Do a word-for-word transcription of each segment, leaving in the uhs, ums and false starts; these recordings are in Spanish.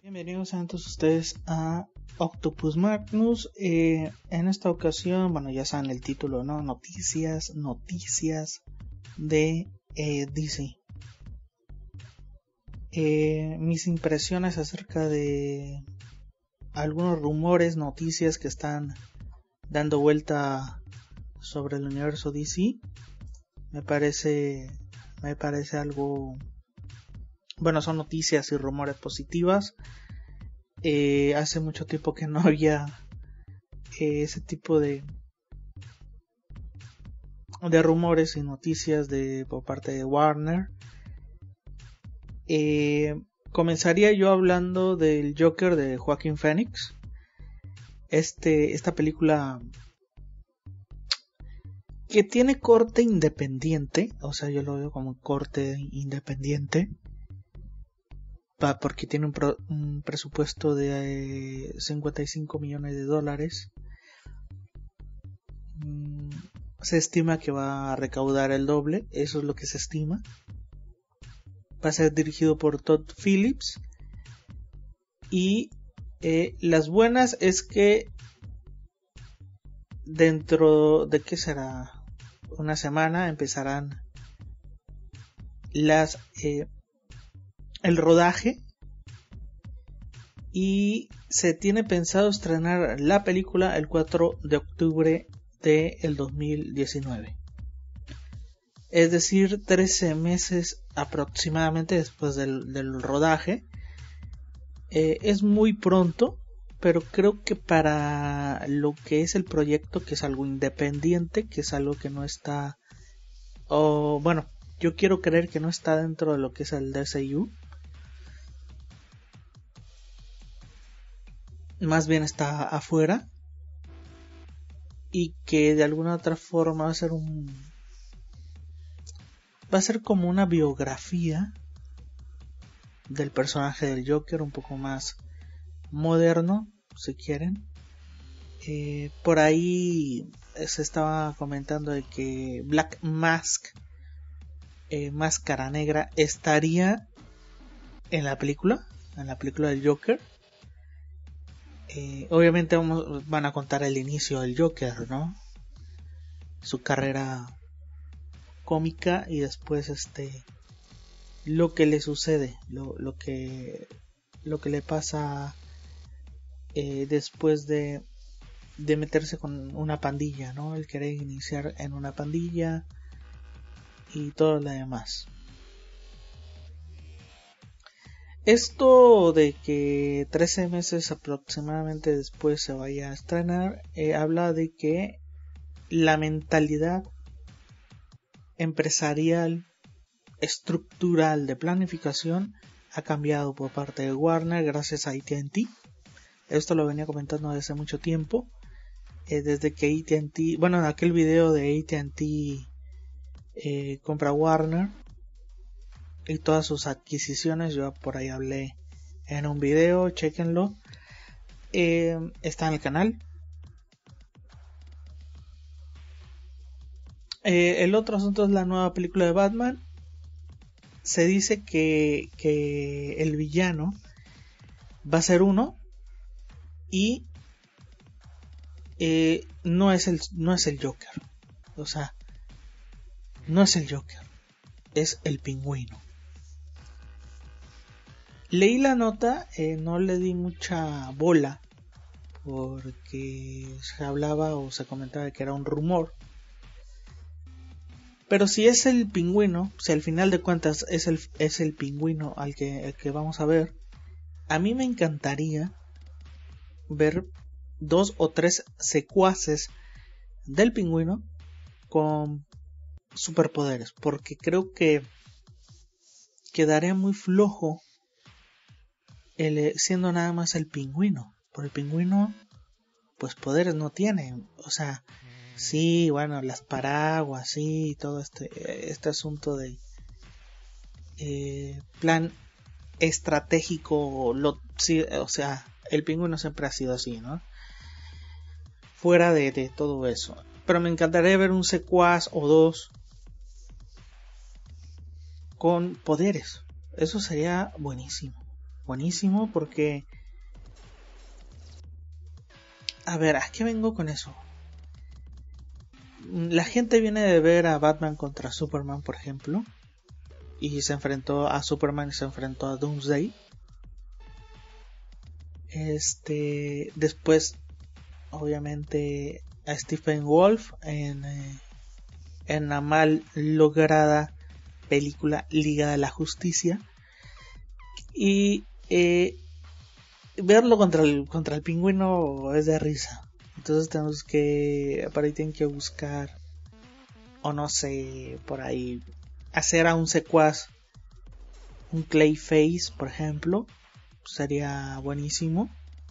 Bienvenidos a todos ustedes a Octopus Magnus. Eh, en esta ocasión, bueno, ya saben el título, ¿no? Noticias, noticias de eh, D C. Eh, mis impresiones acerca de algunos rumores, noticias que están dando vuelta sobre el universo D C. Me parece, me parece algo... Bueno, son noticias y rumores positivas. Eh, hace mucho tiempo que no había eh, ese tipo de de rumores y noticias de por parte de Warner. Eh, comenzaría yo hablando del Joker de Joaquin Phoenix. Este, esta película que tiene corte independiente, o sea, yo lo veo como corte independiente. Porque tiene un, pro, un presupuesto de eh, cincuenta y cinco millones de dólares. Mm, se estima que va a recaudar el doble, eso es lo que se estima. Va a ser dirigido por Todd Phillips. Y eh, las buenas es que dentro de qué será una semana empezarán las... Eh, el rodaje y se tiene pensado estrenar la película el cuatro de octubre del dos mil diecinueve, es decir, trece meses aproximadamente después del, del rodaje. Eh, es muy pronto, pero creo que para lo que es el proyecto, que es algo independiente, que es algo que no está, o bueno, yo quiero creer que no está dentro de lo que es el D C U. Más bien está afuera, y que de alguna otra forma va a ser un va a ser como una biografía del personaje del Joker, un poco más moderno, si quieren. Eh, por ahí se estaba comentando de que Black Mask, eh, Máscara Negra, estaría en la película, en la película del Joker. Eh, obviamente vamos, van a contar el inicio del Joker, ¿no? Su carrera cómica y después este lo que le sucede, lo, lo que lo que le pasa eh, después de de meterse con una pandilla, ¿no? El querer iniciar en una pandilla y todo lo demás. Esto de que trece meses aproximadamente después se vaya a estrenar, eh, habla de que la mentalidad empresarial, estructural, de planificación ha cambiado por parte de Warner gracias a A T and T. Esto lo venía comentando desde hace mucho tiempo, eh, desde que A T and T, bueno, en aquel video de A T and T eh, compra Warner y todas sus adquisiciones, yo por ahí hablé en un video, chequenlo, eh, está en el canal. Eh, el otro asunto es la nueva película de Batman. Se dice que, que el villano va a ser uno y eh, no es el no es el Joker, o sea, no es el Joker, es el Pingüino. Leí la nota, eh, no le di mucha bola porque se hablaba o se comentaba que era un rumor. Pero si es el Pingüino, si al final de cuentas es el, es el Pingüino al que, el que vamos a ver, a mí me encantaría ver dos o tres secuaces del Pingüino con superpoderes, porque creo que quedaría muy flojo el, siendo nada más el Pingüino. Por el Pingüino, pues poderes no tiene, o sea, sí, bueno, las paraguas, sí, todo este, este asunto de eh, plan estratégico, lo, sí, o sea, el Pingüino siempre ha sido así, ¿no? Fuera de, de todo eso. Pero me encantaría ver un secuaz o dos con poderes. Eso sería buenísimo. buenísimo porque... A ver, ¿a qué vengo con eso? La gente viene de ver a Batman contra Superman, por ejemplo, y se enfrentó a Superman y se enfrentó a Doomsday. Este, después, obviamente, a Stephen Wolf en, eh, en la mal lograda película Liga de la Justicia. Y eh, verlo contra el, contra el Pingüino es de risa. Entonces tenemos que, por ahí tienen que buscar, o no sé, por ahí, hacer a un secuaz, un Clayface, por ejemplo, sería buenísimo.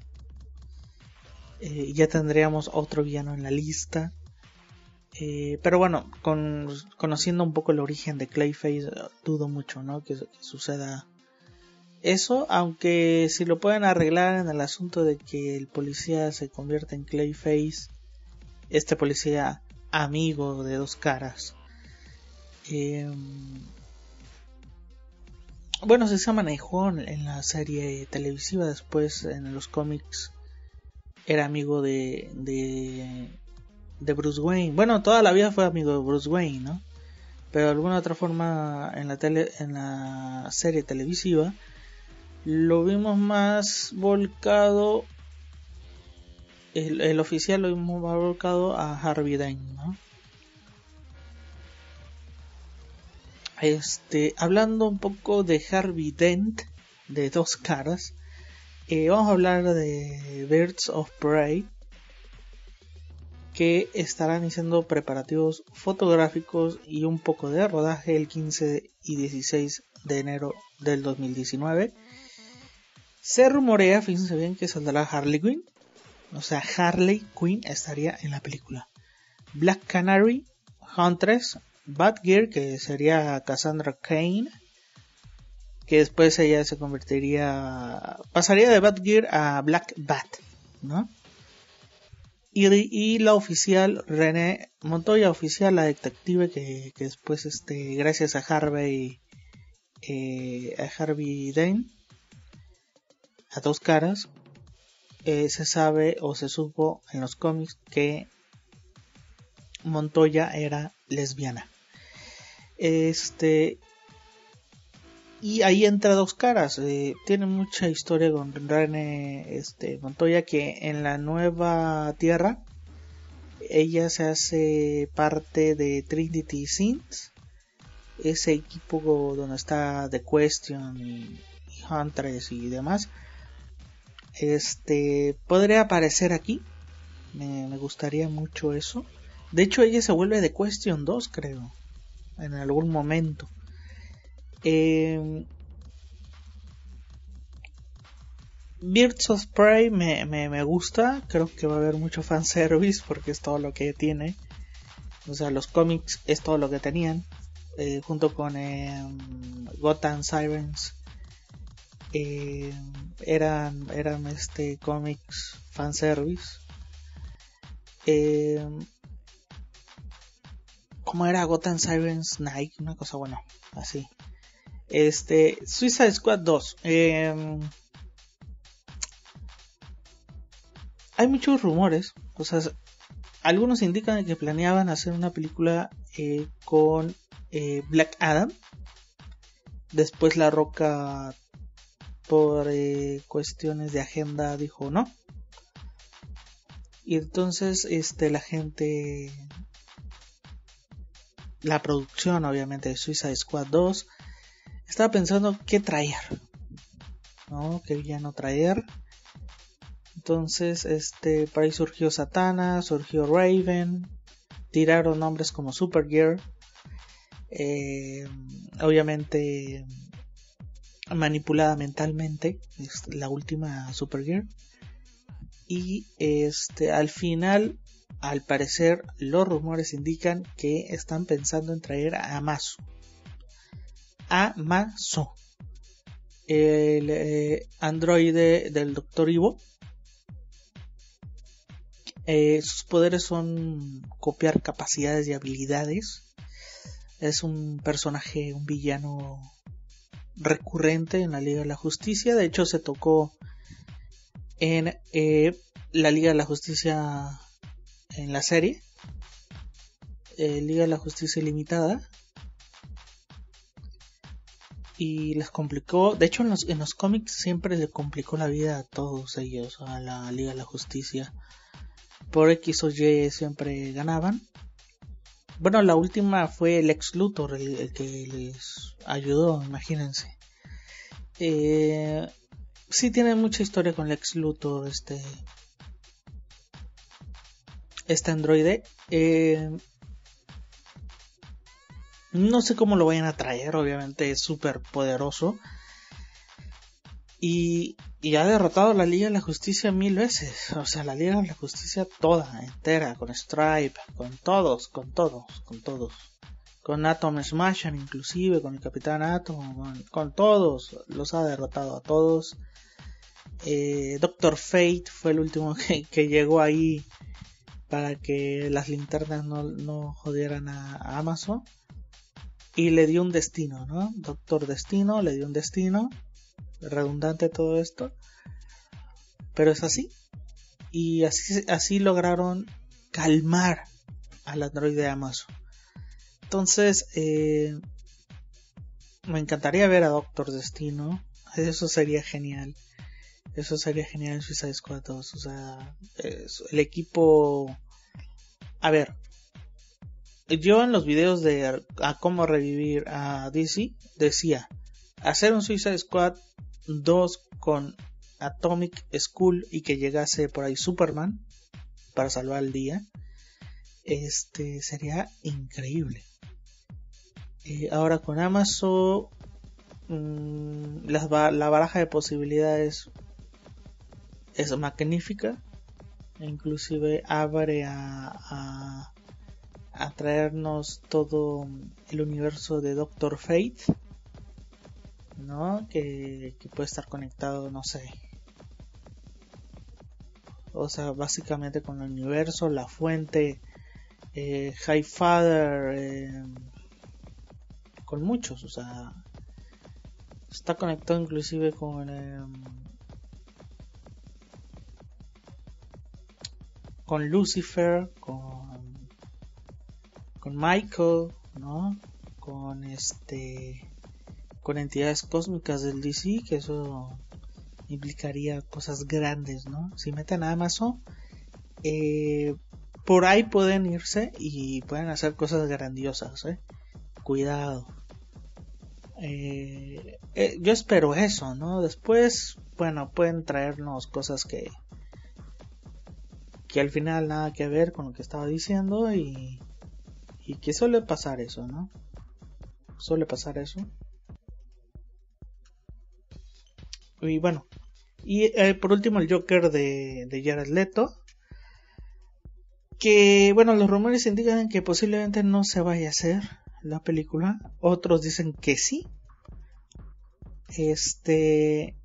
Eh, ya tendríamos otro villano en la lista. Eh, pero bueno, con, conociendo un poco el origen de Clayface, dudo mucho, ¿no? Que, que suceda eso, aunque si lo pueden arreglar en el asunto de que el policía se convierta en Clayface, este policía amigo de Dos Caras. Eh, bueno, se manejó en la serie televisiva, después en los cómics era amigo de, de, de Bruce Wayne. Bueno, toda la vida fue amigo de Bruce Wayne, ¿no? Pero de alguna otra forma en la, tele, en la serie televisiva lo vimos más volcado, el, el oficial lo vimos más volcado a Harvey Dent, ¿no? Este, hablando un poco de Harvey Dent, de Dos Caras, eh, vamos a hablar de Birds of Prey, que estarán haciendo preparativos fotográficos y un poco de rodaje el quince y dieciséis de enero del dos mil diecinueve. Se rumorea, fíjense bien, que saldrá Harley Quinn, o sea, Harley Quinn estaría en la película. Black Canary, Huntress, Batgirl, que sería Cassandra Cain, que después ella se convertiría, pasaría de Batgirl a Black Bat, ¿no? Y, y la oficial René Montoya, oficial, la detective que, que después, este, gracias a Harvey, eh, a Harvey Dent, a Dos Caras, eh, se sabe o se supo en los cómics que Montoya era lesbiana. Este, y ahí entra Dos Caras. Eh, tiene mucha historia con René este, Montoya, que en la nueva Tierra ella se hace parte de Trinity Sins, ese equipo donde está The Question y, y Huntress y demás. Este, podría aparecer aquí. Me, me gustaría mucho eso. De hecho, ella se vuelve The Question dos, creo, en algún momento. Eh, Birds of Prey me, me, me gusta. Creo que va a haber mucho fanservice porque es todo lo que tiene. O sea, los cómics es todo lo que tenían. Eh, junto con eh, Gotham Sirens. Eh, eran, eran este cómics fanservice. Eh, ¿Cómo era Gotham Sirens Night? Una cosa buena, así. Este, Suicide Squad dos. Eh, hay muchos rumores, o sea, algunos indican que planeaban hacer una película eh, con eh, Black Adam. Después La Roca, por eh, cuestiones de agenda, dijo no. Y entonces, este, la gente, la producción, obviamente, de Suicide Squad dos, estaba pensando qué traer, ¿no? Qué villano traer. Entonces, este, por ahí surgió Satana, surgió Raven, tiraron nombres como Supergirl, eh, obviamente manipulada mentalmente, es la última Supergirl. Y este, al final, al parecer, los rumores indican que están pensando en traer a Amazo. Amazo, el eh, androide del Doctor Ivo. Eh, sus poderes son copiar capacidades y habilidades. Es un personaje, un villano recurrente en la Liga de la Justicia. De hecho, se tocó en eh, la Liga de la Justicia en la serie, eh, Liga de la Justicia Ilimitada, y les complicó. De hecho, en los, en los cómics siempre le complicó la vida a todos ellos, a la Liga de la Justicia. Por X o Y siempre ganaban. Bueno, la última fue el Lex Luthor, el, el que les ayudó, imagínense. Eh, sí tiene mucha historia con Lex Luthor, este, este androide. Eh, no sé cómo lo vayan a traer, obviamente es súper poderoso. Y, y ha derrotado a la Liga de la Justicia mil veces. O sea, la Liga de la Justicia toda, entera, con Stripe, con todos, con todos, con todos. Con Atom Smasher inclusive, con el Capitán Atom, con, con todos, los ha derrotado a todos. Eh, Doctor Fate fue el último que, que llegó ahí para que las linternas no, no jodieran a, a Amazon. Y le dio un destino, ¿no? Doctor Destino le dio un destino. Redundante todo esto, pero es así. Y así, así lograron calmar al androide de Amazon. Entonces eh, me encantaría ver a Doctor Destino. Eso sería genial. Eso sería genial en Suicide Squad dos. O sea, es, el equipo. A ver, yo en los videos de a cómo revivir a D C decía hacer un Suicide Squad dos con Atomic Skull y que llegase por ahí Superman para salvar el día. Este sería increíble. Eh, ahora con Amazon mmm, la, la baraja de posibilidades es magnífica. Inclusive abre a, a, a traernos todo el universo de Doctor Fate, ¿no? Que, que puede estar conectado, no sé. O sea, básicamente con el universo, la fuente, eh, Highfather, eh, con muchos, o sea, está conectado inclusive con eh, con Lucifer, con con Michael, ¿no? Con este con entidades cósmicas del D C, que eso implicaría cosas grandes, ¿no? Si meten a Amazon, eh, por ahí pueden irse y pueden hacer cosas grandiosas, ¿eh? Cuidado. Eh, eh, yo espero eso, ¿no? Después, bueno, pueden traernos cosas que que al final nada que ver con lo que estaba diciendo y y que suele pasar eso, ¿no? Suele pasar eso. Y bueno, y eh, por último el Joker de, de Jared Leto, que bueno, los rumores indican que posiblemente no se vaya a hacer la película, otros dicen que sí. Este,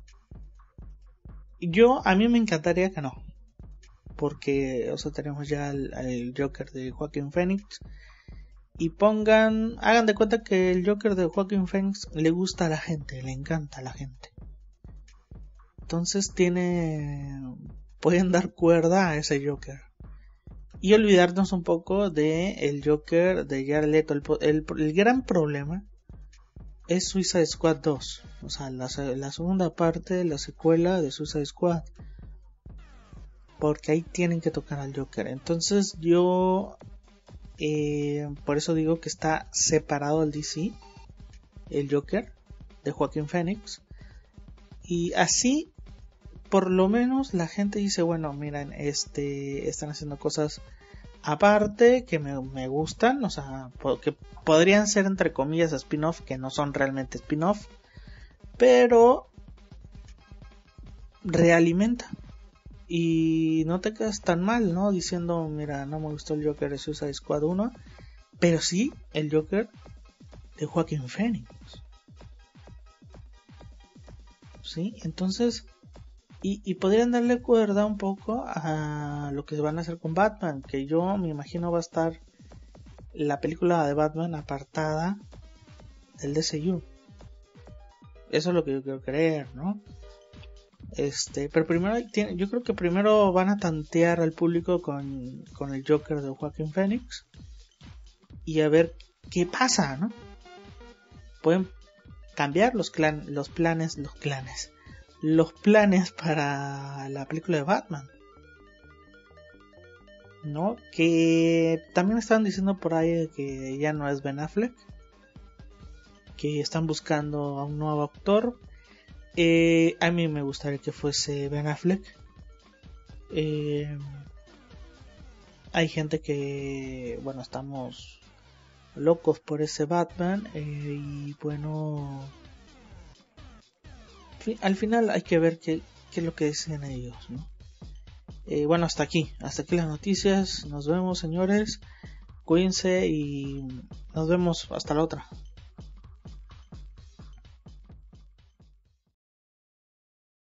yo a mí me encantaría que no, porque o sea, tenemos ya al, al Joker de Joaquin Phoenix y pongan, hagan de cuenta que el Joker de Joaquin Phoenix le gusta a la gente, le encanta a la gente. Entonces tiene, pueden dar cuerda a ese Joker y olvidarnos un poco de el Joker de Jared Leto. El, el, el gran problema es Suicide Squad dos, o sea, la, la segunda parte, la secuela de Suicide Squad, porque ahí tienen que tocar al Joker. Entonces yo, eh, por eso digo que está separado el D C, el Joker de Joaquin Phoenix, y así por lo menos la gente dice, bueno, miren, este, están haciendo cosas aparte que me, me gustan, o sea, que podrían ser entre comillas spin-off, que no son realmente spin-off, pero realimenta y no te quedas tan mal, ¿no? Diciendo, mira, no me gustó el Joker de Suicide Squad uno, pero sí el Joker de Joaquin Phoenix, ¿sí? Entonces, Y, y podrían darle cuerda un poco a lo que van a hacer con Batman, que yo me imagino va a estar la película de Batman apartada del D C U. Eso es lo que yo quiero creer, ¿no? Este, pero primero yo creo que primero van a tantear al público con, con el Joker de Joaquin Phoenix y a ver qué pasa, ¿no? Pueden cambiar los clan, los planes, los clanes, los planes para la película de Batman, ¿no? Que también estaban diciendo por ahí que ya no es Ben Affleck, que están buscando a un nuevo actor. Eh, a mí me gustaría que fuese Ben Affleck. Eh, hay gente que, bueno, estamos locos por ese Batman. Eh, y bueno, fi- al final hay que ver qué, qué es lo que dicen ellos, ¿no? Eh, bueno, hasta aquí, hasta aquí las noticias. Nos vemos, señores. Cuídense y nos vemos hasta la otra.